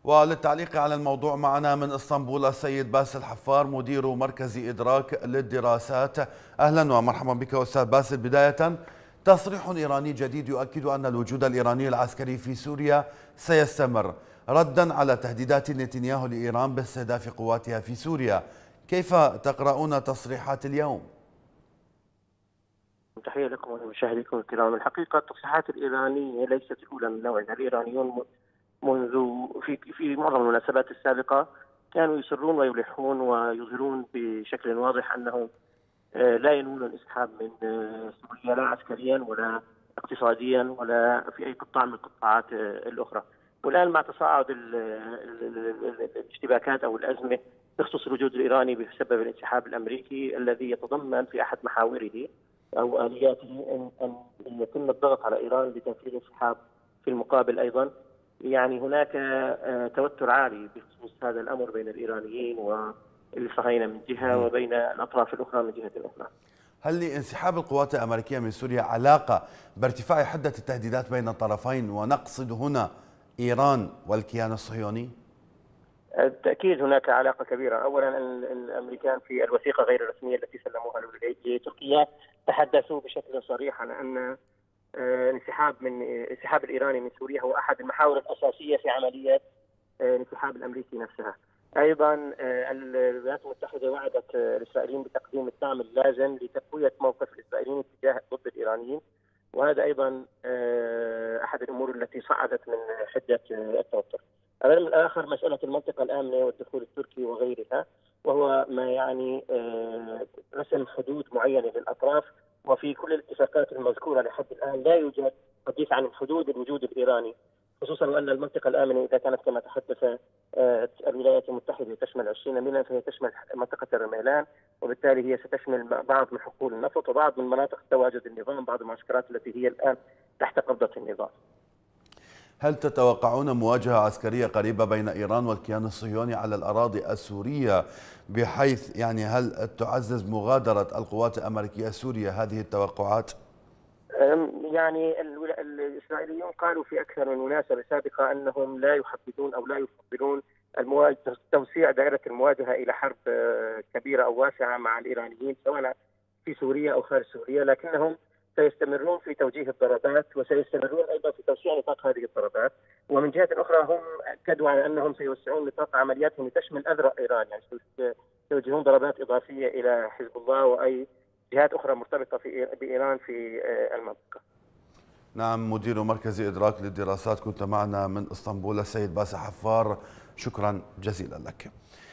وللتعليق على الموضوع معنا من اسطنبول السيد باسل حفار مدير مركز إدراك للدراسات. أهلا ومرحبا بك أستاذ باسل. بداية، تصريح إيراني جديد يؤكد أن الوجود الإيراني العسكري في سوريا سيستمر ردا على تهديدات نتنياهو لإيران باستهداف قواتها في سوريا. كيف تقرؤون تصريحات اليوم؟ تحية لكم ولمشاهديكم الكرام. الحقيقة التصريحات الإيرانية ليست الأولى من نوعها. الإيرانيون منذ في معظم المناسبات السابقة كانوا يصرون ويلحون ويظهرون بشكل واضح أنهم لا ينوون الانسحاب من سوريا، لا عسكريا ولا اقتصاديا ولا في أي قطاع من القطاعات الأخرى. والآن مع تصاعد الاشتباكات أو الأزمة بخصوص الوجود الإيراني بسبب الانسحاب الأمريكي الذي يتضمن في أحد محاوره أو آلياته أن يتم الضغط على إيران لتنفيذ انسحاب في المقابل. أيضا يعني هناك توتر عالي بخصوص هذا الأمر بين الإيرانيين والصهاينة من جهة وبين الأطراف الأخرى من جهة أخرى. هل لانسحاب القوات الأمريكية من سوريا علاقة بارتفاع حدة التهديدات بين الطرفين، ونقصد هنا إيران والكيان الصهيوني؟ بالتأكيد هناك علاقة كبيرة. أولا الأمريكان في الوثيقة غير الرسمية التي سلموها لتركيا تحدثوا بشكل صريح على أن الانسحاب الإيراني من سوريا هو أحد المحاور الأساسية في عملية الانسحاب الأمريكي نفسها. أيضا الولايات المتحدة وعدت الإسرائيليين بتقديم الدعم اللازم لتقوية موقف الإسرائيليين تجاه ضد الإيرانيين، وهذا أيضا أحد الأمور التي صعدت من حدة التوتر. الأمر الآخر مسألة المنطقة الآمنة والدخول التركي وغيرها، وهو ما يعني رسم حدود معينة للأطراف. وفي كل الاتفاقات المذكورة لحد الآن لا يوجد حديث عن حدود الوجود الإيراني، خصوصا وأن المنطقة الآمنة إذا كانت كما تحدث الولايات المتحدة تشمل 20 ميلا، فهي تشمل منطقة الرميلان، وبالتالي هي ستشمل بعض من حقول النفط وبعض من مناطق تواجد النظام، بعض المعسكرات التي هي الآن تحت قبضة النظام. هل تتوقعون مواجهة عسكرية قريبة بين إيران والكيان الصهيوني على الأراضي السورية، بحيث يعني هل تعزز مغادرة القوات الأمريكية سوريا هذه التوقعات؟ يعني الإسرائيليون قالوا في أكثر من مناسبة سابقة أنهم لا يحددون أو لا يفضلون توسيع دائرة المواجهة إلى حرب كبيرة أو واسعة مع الإيرانيين سواء في سوريا أو خارج سوريا، لكنهم سيستمرون في توجيه الضربات وسيستمرون أيضا في توسيع نطاق هذه الضربات. ومن جهة أخرى هم أكدوا على أنهم سيوسعون نطاق عملياتهم لتشمل أذرع إيران، يعني سيوجهون ضربات إضافية إلى حزب الله وأي جهات أخرى مرتبطة بإيران في المنطقة. نعم، مدير مركز إدراك للدراسات كنت معنا من اسطنبول السيد باسل حفار، شكرا جزيلا لك.